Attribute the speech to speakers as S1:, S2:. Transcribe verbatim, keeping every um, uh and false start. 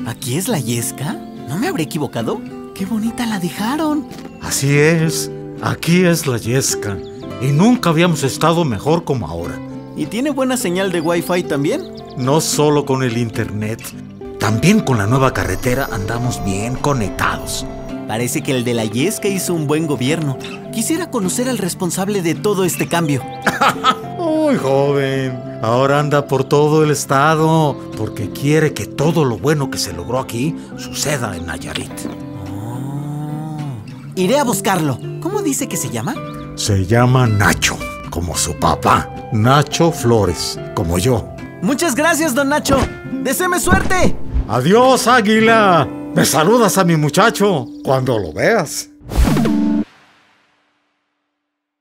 S1: ¿Aquí es la Yesca? ¿No me habré equivocado? ¡Qué bonita la dejaron!
S2: Así es, aquí es la Yesca. Y nunca habíamos estado mejor como ahora.
S1: ¿Y tiene buena señal de Wi-Fi también?
S2: No solo con el internet, también con la nueva carretera andamos bien conectados.
S1: Parece que el de la Yesca hizo un buen gobierno. Quisiera conocer al responsable de todo este cambio.
S2: Uy, joven, ahora anda por todo el estado porque quiere que todo lo bueno que se logró aquí suceda en Nayarit.
S1: Oh. Iré a buscarlo. ¿Cómo dice que se llama?
S2: Se llama Nacho, como su papá. Nacho Flores, como yo.
S1: Muchas gracias, don Nacho. ¡Deséeme suerte!
S2: Adiós, águila. Me saludas a mi muchacho cuando lo veas.